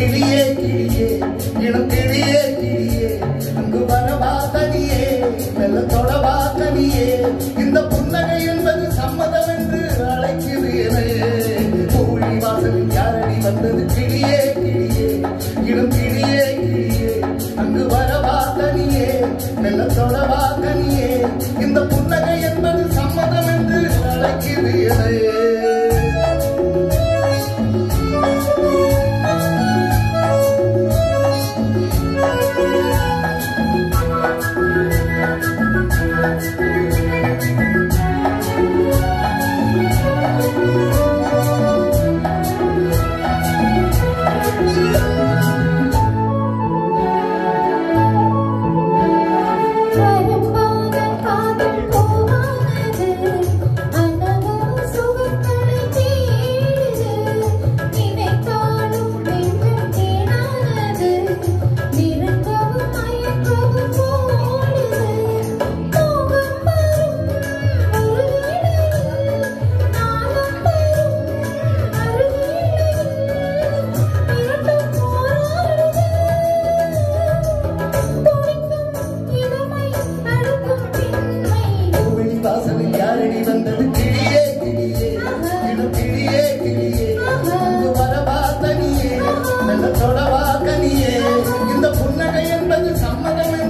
கிளியே கிளியே இளம் கிளியே கிளியே அங்கு வரவா தனியே மெல்ல தொடவா தனியே இந்த புன்னகை என்பது சம்மதம் என்று அழைக்குது எனையே பூழி வாசலில் யாரடி வந்தது கிளியே கிளியே இளம் கிளியே கிளியே அங்கு வரவா தனியே மெல்ல தொடவா தனியே இந்த புன்னகை என்பது சம்மதம் என்று அழைக்குது எனையே தொடவா கனியே இந்த புன்னகை என்பது சம்மதம்